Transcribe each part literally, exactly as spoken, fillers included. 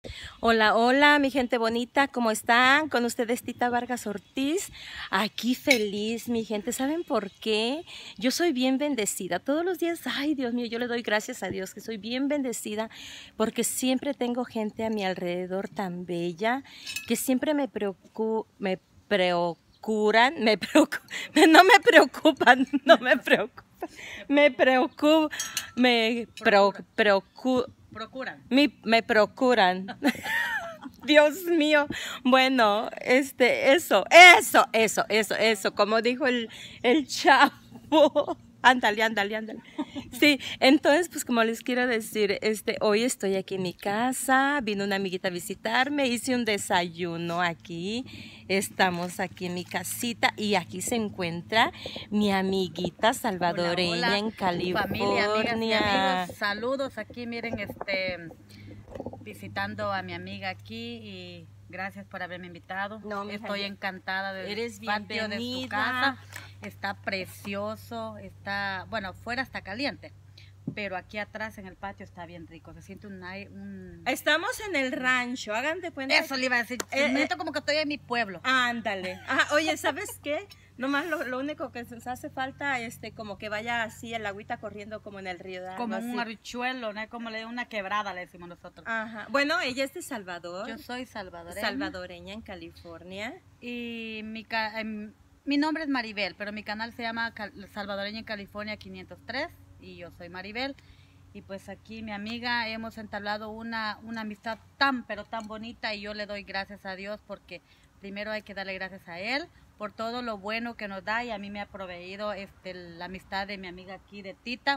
Hola, hola, mi gente bonita, ¿cómo están? Con ustedes Tita Vargas Ortiz, aquí feliz, mi gente. ¿Saben por qué? Yo soy bien bendecida. Todos los días, ay, Dios mío, yo le doy gracias a Dios que soy bien bendecida porque siempre tengo gente a mi alrededor tan bella que siempre me preocu me preocupan, me preocu no me preocupan, no me preocupan, me preocupan, me preocupan. Procuran. Me, me procuran. Dios mío. Bueno, este, eso, eso, eso, eso, eso, como dijo el, el chavo. Ándale, ándale, ándale. Sí, entonces, pues como les quiero decir, este, hoy estoy aquí en mi casa, vino una amiguita a visitarme, hice un desayuno aquí, estamos aquí en mi casita y aquí se encuentra mi amiguita salvadoreña Hola, hola, en California. familia, amigas y amigos, saludos aquí, miren, este, visitando a mi amiga aquí y gracias por haberme invitado. No, estoy hija, encantada del eres patio de su bienvenida. casa, está precioso, está, bueno, afuera está caliente, pero aquí atrás en el patio está bien rico, se siente un... un... Estamos en el rancho, hagan de cuenta. Eso le iba a decir, Eh, me siento eh, como que estoy en mi pueblo. Ándale. Ajá, oye, ¿sabes qué? Nomás lo, lo único que nos hace falta, este, como que vaya así el agüita corriendo como en el río. Como así. un arrochuelo, ¿no? Como le una quebrada, le decimos nosotros. Ajá. Bueno, ella es de Salvador. Yo soy salvadoreña. Salvadoreña en California. Y mi, ca em, mi nombre es Maribel, pero mi canal se llama Cal Salvadoreña en California quinientos tres y yo soy Maribel. Y pues aquí mi amiga hemos entablado una, una amistad tan pero tan bonita y yo le doy gracias a Dios porque primero hay que darle gracias a Él por todo lo bueno que nos da y a mí me ha proveído este, la amistad de mi amiga aquí de Tita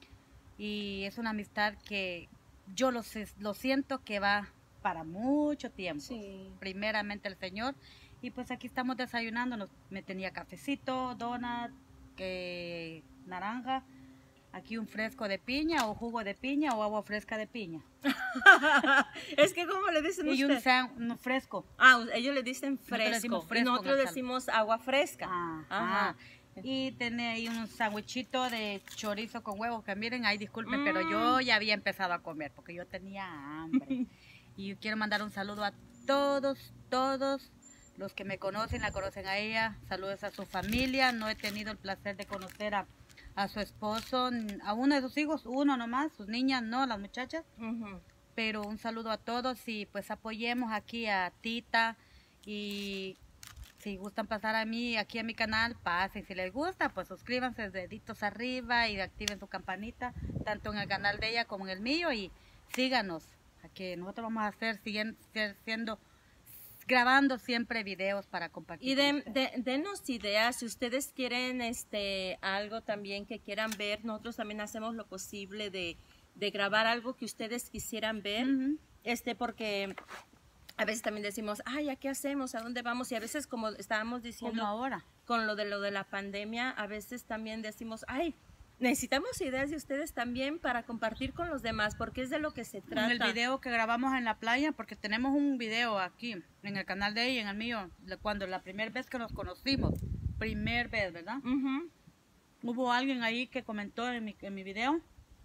y es una amistad que yo lo, lo siento que va para mucho tiempo, sí. Primeramente el Señor y pues aquí estamos desayunando, nos, me tenía cafecito, donut, que, naranja. Aquí un fresco de piña o jugo de piña o agua fresca de piña. Es que ¿cómo le dicen y ustedes? un, un fresco. Ah, ellos le dicen fresco. Nosotros decimos fresco y nosotros decimos agua fresca. Ajá. Ajá. Y tiene ahí un sándwichito de chorizo con huevos, que miren, ahí disculpen, mm. pero yo ya había empezado a comer porque yo tenía hambre. Y yo quiero mandar un saludo a todos, todos los que me conocen, la conocen a ella. Saludos a su familia. No he tenido el placer de conocer a a su esposo, a uno de sus hijos, uno nomás, sus niñas no, las muchachas, uh-huh. Pero un saludo a todos y pues apoyemos aquí a Tita y si gustan pasar a mí, aquí a mi canal, pasen, si les gusta, pues suscríbanse, deditos arriba y activen su campanita, tanto en el canal de ella como en el mío y síganos, que nosotros vamos a hacer siguiendo, siendo grabando siempre videos para compartir. Y de, de, denos ideas, si ustedes quieren este algo también que quieran ver, nosotros también hacemos lo posible de, de grabar algo que ustedes quisieran ver, uh-huh. este porque a veces también decimos, ay, ¿a qué hacemos? ¿A dónde vamos? Y a veces como estábamos diciendo como ahora con lo de lo de la pandemia, a veces también decimos, ay, necesitamos ideas de ustedes también para compartir con los demás, porque es de lo que se trata. En el video que grabamos en la playa, porque tenemos un video aquí, en el canal de ella y en el mío, cuando la primera vez que nos conocimos, primer vez, ¿verdad? Uh-huh. Hubo alguien ahí que comentó en mi, en mi video,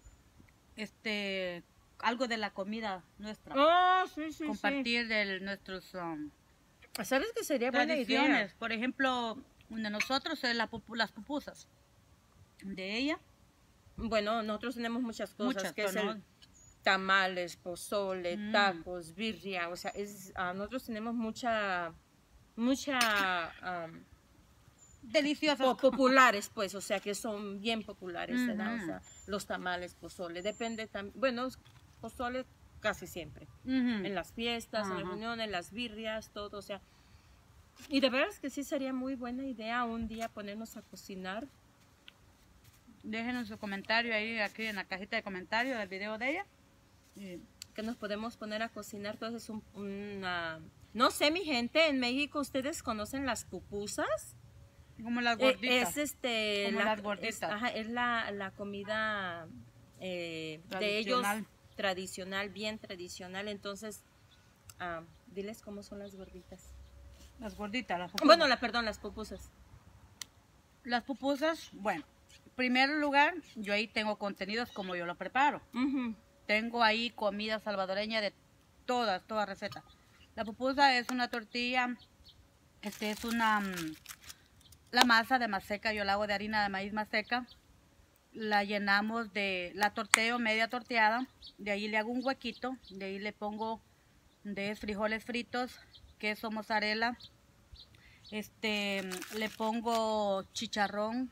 este, algo de la comida nuestra. Oh, sí, sí, Compartir sí. de nuestros... Um, ¿Sabes qué sería buena idea? Por ejemplo, de nosotros, la pupu, las pupusas. De ella. Bueno, nosotros tenemos muchas cosas, muchas, que es no. el tamales, pozole, mm. tacos, birria, o sea, es, uh, nosotros tenemos mucha, mucha... Um, deliciosas. Po populares, pues, o sea, que son bien populares, ¿verdad? Uh-huh. O sea, los tamales, pozole, depende también, bueno, pozole casi siempre, uh-huh. en las fiestas, uh-huh. en las reuniones, en las birrias, todo, o sea, y de veras que sí sería muy buena idea un día ponernos a cocinar. Déjenos su comentario ahí, aquí en la cajita de comentarios del video de ella. Y que nos podemos poner a cocinar, entonces un, una... No sé, mi gente, en México, ¿ustedes conocen las pupusas? Como las gorditas. Eh, es este... Como la, las gorditas. Es, ajá, es la, la comida eh, de ellos tradicional, bien tradicional, entonces, ah, diles cómo son las gorditas. Las gorditas, las pupusas. Bueno, la, perdón, las pupusas. Las pupusas, bueno... En primer lugar, yo ahí tengo contenidos como yo lo preparo. Uh-huh. Tengo ahí comida salvadoreña de todas, todas recetas. La pupusa es una tortilla, este es una, mm, la masa de maseca, yo la hago de harina de maíz maseca. La llenamos de, la torteo media torteada, de ahí le hago un huequito, de ahí le pongo de frijoles fritos, queso mozzarella, este, le pongo chicharrón,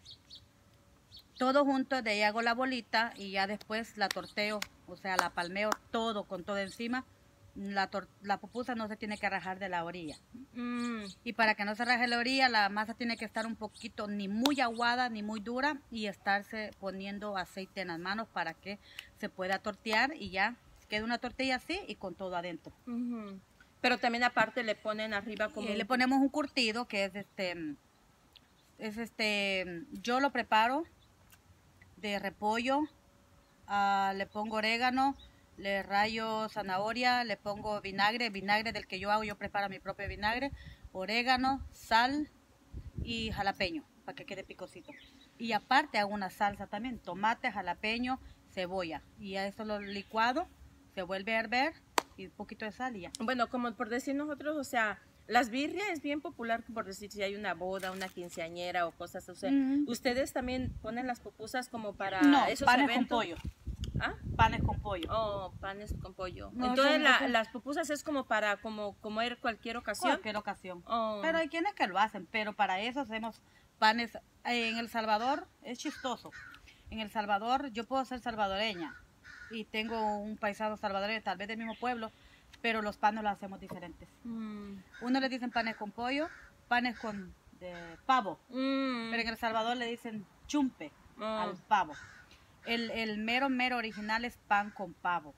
todo junto, de ahí hago la bolita y ya después la torteo, o sea, la palmeo todo con todo encima. La, la pupusa no se tiene que rajar de la orilla. Mm. Y para que no se raje la orilla, la masa tiene que estar un poquito, ni muy aguada, ni muy dura, y estarse poniendo aceite en las manos para que se pueda tortear y ya quede una tortilla así y con todo adentro. Uh-huh. Pero también aparte le ponen arriba como... Y le ponemos un curtido que es este, es este, yo lo preparo de repollo, uh, le pongo orégano, le rayo zanahoria, le pongo vinagre, vinagre del que yo hago, yo preparo mi propio vinagre, orégano, sal y jalapeño, para que quede picosito. Y aparte hago una salsa también, tomate, jalapeño, cebolla. Y a eso lo licuado, se vuelve a hervir y un poquito de sal y ya. Bueno, como por decir nosotros, o sea, las birrias es bien popular, por decir si hay una boda, una quinceañera o cosas, o sea, mm. ¿ustedes también ponen las pupusas como para no, esos panes eventos? con pollo. ¿Ah? Panes con pollo. Oh, panes con pollo. No, entonces no, la, no. las pupusas es como para como comer cualquier ocasión. Cualquier ocasión. Oh. Pero hay quienes que lo hacen, pero para eso hacemos panes. En El Salvador es chistoso. En El Salvador yo puedo ser salvadoreña y tengo un paisano salvadoreño, tal vez del mismo pueblo, pero los panes los hacemos diferentes. Mm. Uno le dicen panes con pollo, panes con de pavo, mm. pero en El Salvador le dicen chumpe oh. al pavo. El, el mero, mero original es pan con pavo.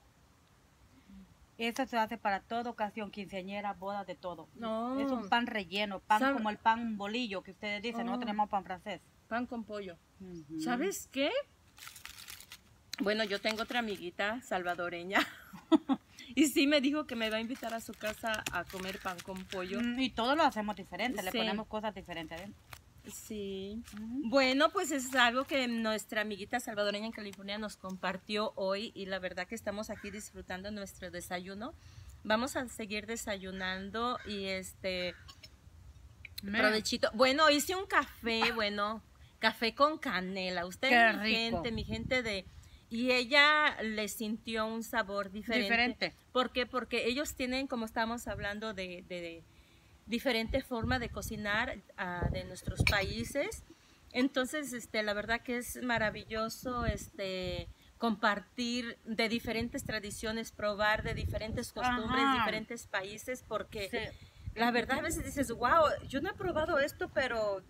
Eso se hace para toda ocasión, quinceañera, boda, de todo. No. Es un pan relleno, pan ¿Sabe? Como el pan bolillo que ustedes dicen, oh. no tenemos pan francés. Pan con pollo. Uh-huh. ¿Sabes qué? Bueno, yo tengo otra amiguita salvadoreña y sí me dijo que me va a invitar a su casa a comer pan con pollo. Mm, y todo lo hacemos diferente, sí. Le ponemos cosas diferentes adentro. Sí, uh-huh. Bueno, pues es algo que nuestra amiguita salvadoreña en California nos compartió hoy y la verdad que estamos aquí disfrutando nuestro desayuno. Vamos a seguir desayunando y este Mira. Provechito. Bueno, hice un café, bueno, café con canela. Ustedes, mi gente, mi gente de... Y ella le sintió un sabor diferente. Diferente. ¿Por qué? Porque ellos tienen, como estábamos hablando, de... de, de diferente forma de cocinar uh, de nuestros países. Entonces, este, la verdad que es maravilloso este, compartir de diferentes tradiciones, probar de diferentes costumbres, Ajá. diferentes países, porque sí. la verdad a veces dices, wow, yo no he probado esto, pero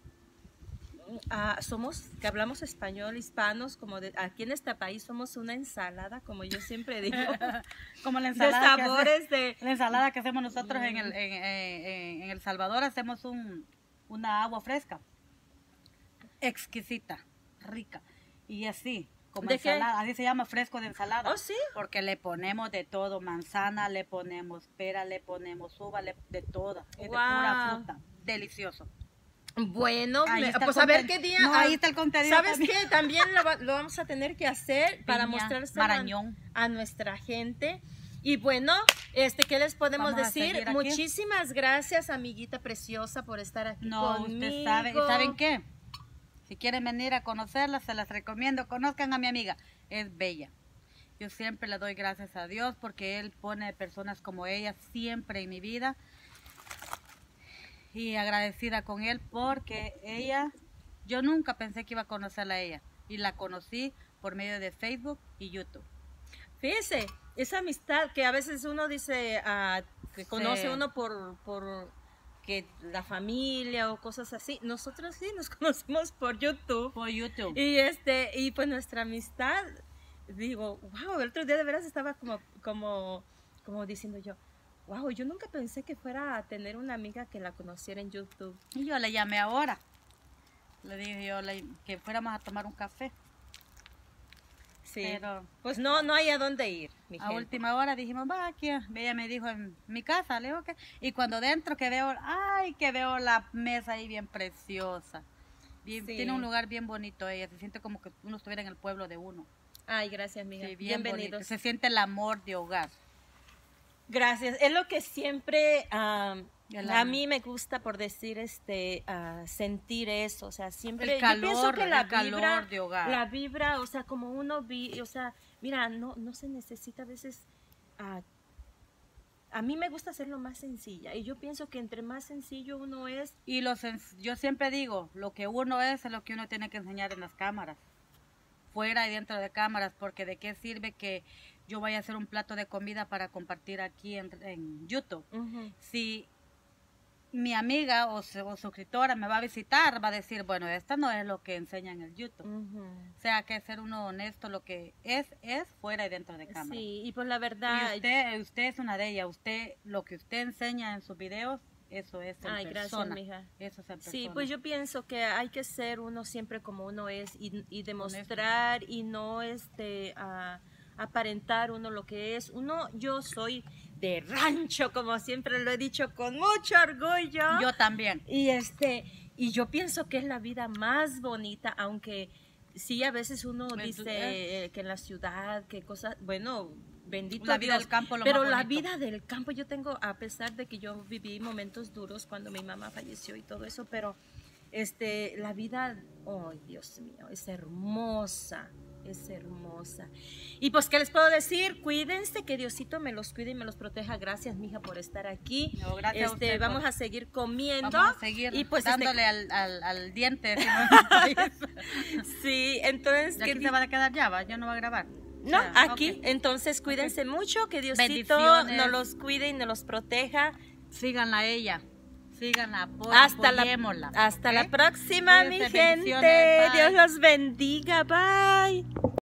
uh, somos, que hablamos español, hispanos, como de, aquí en este país somos una ensalada, como yo siempre digo. Como la ensalada, de sabores que hace, de... la ensalada que hacemos nosotros mm. en, el, en, en, en El Salvador, hacemos un, una agua fresca, exquisita, rica, y así, como ¿De ensalada, qué? así se llama fresco de ensalada. ¿Oh, sí? Porque le ponemos de todo, manzana, le ponemos pera, le ponemos uva, le, de toda, es wow. de pura fruta, delicioso. Bueno, me, pues a ver qué día. No, ahí está el contenido. ¿Sabes también. qué? También lo, lo vamos a tener que hacer Piña, para mostrárselo a, a nuestra gente. Y bueno, este, ¿qué les podemos vamos decir? Muchísimas gracias, amiguita preciosa, por estar aquí no, conmigo. No, ustedes saben, ¿saben qué? Si quieren venir a conocerla, se las recomiendo. Conozcan a mi amiga, es bella. Yo siempre le doy gracias a Dios porque Él pone personas como ella siempre en mi vida. Y agradecida con Él porque ella, yo nunca pensé que iba a conocerla a ella. Y la conocí por medio de Facebook y YouTube. Fíjese, esa amistad que a veces uno dice, uh, que conoce sí. uno por, por que la familia o cosas así. Nosotros sí nos conocimos por YouTube. Por YouTube. Y, este, y pues nuestra amistad, digo, wow, el otro día de veras estaba como, como, como diciendo yo, wow, yo nunca pensé que fuera a tener una amiga que la conociera en YouTube. Y yo le llamé ahora. Le dije yo le, que fuéramos a tomar un café. Sí, pero pues no, no hay a dónde ir, mi a gente. Última hora dijimos, va aquí. Ella me dijo en mi casa, le digo que. Y cuando dentro que veo, ay, que veo la mesa ahí bien preciosa. Bien, sí. Tiene un lugar bien bonito ella, se siente como que uno estuviera en el pueblo de uno. Ay, gracias, amiga. Sí, bien bienvenidos. Bonito. Se siente el amor de hogar. Gracias. Es lo que siempre um, El a alma. mí me gusta, por decir, este, uh, sentir eso. O sea, siempre. El calor, yo pienso que la el calor vibra, de hogar. la vibra, o sea, como uno vi, o sea, mira, no, no se necesita a veces. Uh, a mí me gusta hacerlo más sencilla y yo pienso que entre más sencillo uno es. Y los, ens- yo siempre digo, lo que uno es es lo que uno tiene que enseñar en las cámaras, fuera y dentro de cámaras, porque de qué sirve que yo vaya a hacer un plato de comida para compartir aquí en, en YouTube. Uh-huh. Si mi amiga o, su- o suscriptora me va a visitar, va a decir, bueno, esta no es lo que enseña en el YouTube. Uh-huh. O sea, que ser uno honesto, lo que es, es fuera y dentro de cámara. Sí, y pues la Y verdad. usted, usted es una de ellas, usted, lo que usted enseña en sus videos, eso es en Ay, gracias, persona. mija. Eso es en persona. Sí, pues yo pienso que hay que ser uno siempre como uno es y, y demostrar y no este a- aparentar uno lo que es. Uno, yo soy de rancho, como siempre lo he dicho con mucho orgullo. Yo también. Y este, y yo pienso que es la vida más bonita, aunque sí a veces uno Pues, dice eh, que en la ciudad, que cosas, bueno, bendito La vida Dios, del campo, lo pero más la bonito. vida del campo, yo tengo, a pesar de que yo viví momentos duros cuando mi mamá falleció y todo eso, pero este, la vida, oh Dios mío, es hermosa, es hermosa. Y pues, ¿qué les puedo decir? Cuídense, que Diosito me los cuide y me los proteja. Gracias, mija, por estar aquí. No, gracias a este, usted vamos por- a seguir comiendo. Vamos a seguir y pues, este, dándole al, al, al diente. decimos en mi país. sí, entonces, ¿Ya que aquí di- se va a quedar ya? ¿Va? ¿Ya no va a grabar? no, Ya, aquí, ok. entonces cuídense mucho, que Diosito Bendiciones. nos los cuide y nos los proteja. Síganla a ella. Síganla, apo- Hasta la, apoyémosla, hasta ¿ok? la próxima, mi Cuídense, gente. bendiciones, bye. Dios los bendiga. Bye.